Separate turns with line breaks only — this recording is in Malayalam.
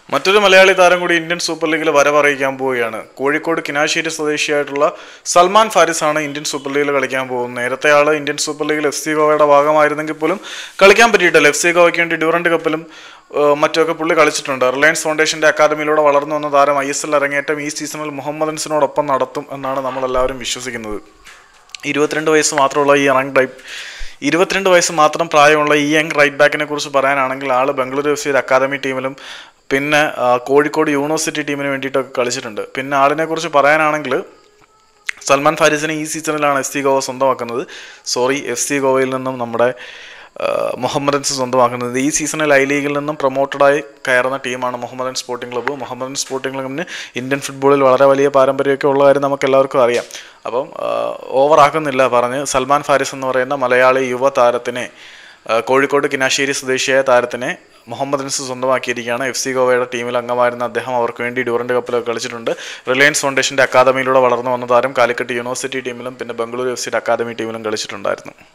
മറ്റൊരു മലയാളി താരം കൂടി ഇന്ത്യൻ സൂപ്പർ ലീഗിൽ വരവറിയിക്കാൻ പോവുകയാണ്. കോഴിക്കോട് കിനാശ്ശേരി സ്വദേശിയായിട്ടുള്ള സൽമാൻ ഫാരിസ് ആണ് ഇന്ത്യൻ സൂപ്പർ ലീഗിൽ കളിക്കാൻ പോകുന്നത്. നേരത്തെ ആൾ ഇന്ത്യൻ സൂപ്പർ ലീഗിൽ FC ഗോവയുടെ ഭാഗമായിരുന്നെങ്കിൽ പോലും കളിക്കാൻ പറ്റിയിട്ടില്ല. FC ഗോവയ്ക്ക് വേണ്ടി ഡ്യൂറന്റ് കപ്പിലും മറ്റൊക്കെ പുള്ളി കളിച്ചിട്ടുണ്ട്. റിലയൻസ് ഫൗണ്ടേഷന്റെ അക്കാദമിയിലൂടെ വളർന്നു വന്ന താരം ISL അരങ്ങേറ്റം ഈ സീസണിൽ മുഹമ്മദൻസിനോടൊപ്പം നടത്തും എന്നാണ് നമ്മളെല്ലാവരും വിശ്വസിക്കുന്നത്. 22 വയസ്സ് മാത്രമുള്ള ഈ 22 വയസ്സ് മാത്രം പ്രായമുള്ള ഈ യങ് റൈറ്റ് ബാക്കിനെ കുറിച്ച് പറയാനാണെങ്കിൽ ആൾ ബംഗളൂരു FC അക്കാദമി ടീമിലും പിന്നെ കോഴിക്കോട് യൂണിവേഴ്സിറ്റി ടീമിന് വേണ്ടിയിട്ടൊക്കെ കളിച്ചിട്ടുണ്ട്. പിന്നെ ആളിനെ കുറിച്ച് പറയാനാണെങ്കിൽ സൽമാൻ ഫാരിസിനെ ഈ സീസണിലാണ് FC ഗോവ സ്വന്തമാക്കുന്നത്. FC ഗോവയിൽ നിന്നും നമ്മുടെ മുഹമ്മദൻസ് സ്വന്തമാക്കുന്നത്. ഈ സീസണിൽ I ലീഗിൽ നിന്നും പ്രൊമോട്ടഡായി കയറുന്ന ടീമാണ് Mohammedan sporting club. Mohammedan sporting ക്ലബ്ബിന് ഇന്ത്യൻ ഫുട്ബോളിൽ വളരെ വലിയ പാരമ്പര്യമൊക്കെ ഉള്ള കാര്യം നമുക്ക് എല്ലാവർക്കും അറിയാം. അപ്പം ഓവറാക്കുന്നില്ല പറഞ്ഞ് സൽമാൻ ഫാരിസ് എന്ന് പറയുന്ന മലയാളി യുവ താരത്തിനെ, കോഴിക്കോട് കിനാശ്ശേരി സ്വദേശിയായ താരത്തിനെ മുഹമ്മദൻസ് സ്വന്തമാക്കിയിരിക്കുകയാണ്. FC ഗോവയുടെ ടീമിൽ അംഗമായിരുന്ന അദ്ദേഹം അവർക്ക് വേണ്ടി ഡ്യൂറന്റ് കപ്പിലൊക്കെ കളിച്ചിട്ടുണ്ട്. റിലയൻസ് ഫൗണ്ടേഷന്റെ അക്കാദമിയിലൂടെ വളർന്നു വന്ന താരം കാലിക്കറ്റ് യൂണിവേഴ്സിറ്റി ടീമിലും പിന്നെ ബംഗളൂരു FC അക്കാദമി ടീമിലും കളിച്ചിട്ടുണ്ടായിരുന്നു.